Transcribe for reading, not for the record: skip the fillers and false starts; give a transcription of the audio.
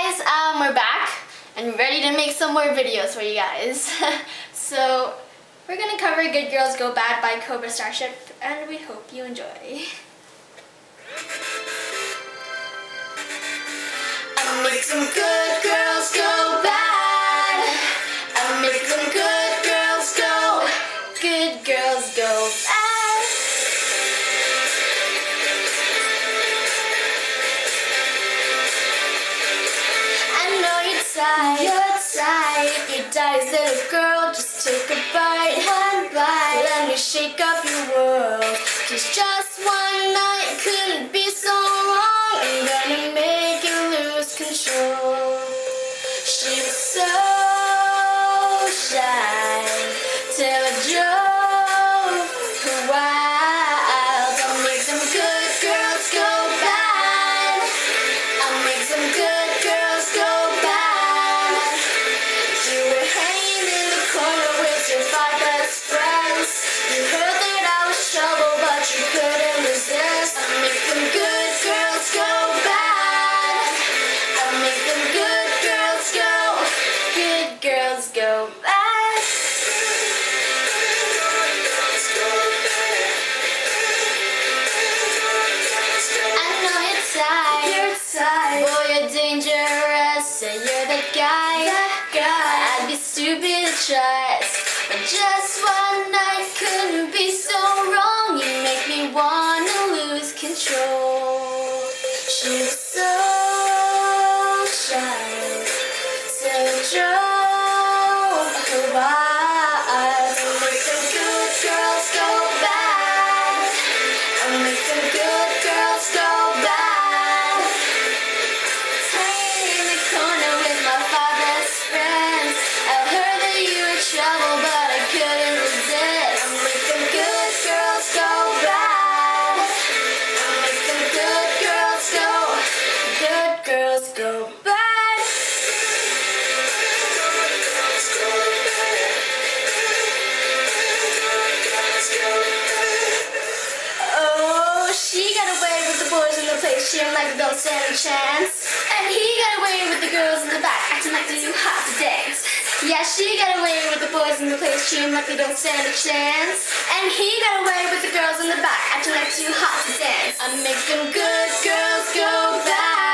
guys, we're back and ready to make some more videos for you guys. So we're gonna cover Good Girls Go Bad by Cobra Starship, and we hope you enjoy. I make some good girls go bad. I make some good girls go. Good girls go bad. You're tired, you dies, little girl, just take a bite, one bite. Let me shake up your world, 'cause just one night couldn't be so wrong. I'm gonna make you lose control. She was so shy till I drove her wild. I'll make some good girls go bad. I'll make some good girls go bad. You heard that I was trouble, but you couldn't resist. I make them good girls go bad. I make them good girls go. Good girls go bad. I know you're tired. You're tired. Boy, you're dangerous. Say you're the guy. I'd be stupid to trust. But just one night couldn't be so wrong. You make me wanna lose control. She was so shy till I drove her wild. I make them good girls go bad. I make them good girls go bad. Hanging in the corner with my five best friends. I heard that you were trouble, but I couldn't resist. I make them good girls go bad. I make them good girls go. Good girls go bad. Oh, she got away with the boys in the place. She like don't stand a chance. And he got away with the girls in the back, acting like they're too hot to dance. Yeah, she got away with the boys in the place, cheating like they don't stand a chance. And he got away with the girls in the back, acting like too hot to dance. I make them good girls go bad.